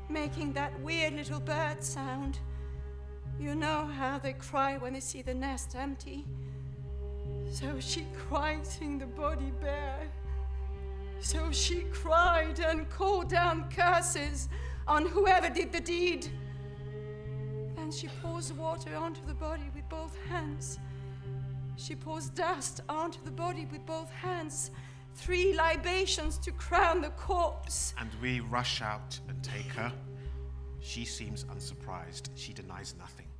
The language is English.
making that weird little bird sound. You know how they cry when they see the nest empty. So she cried, seeing the body bare. So she cried and called down curses on whoever did the deed. Then she pours water onto the body with both hands. She pours dust onto the body with both hands. 3 libations to crown the corpse. And we rush out and take her. She seems unsurprised. She denies nothing.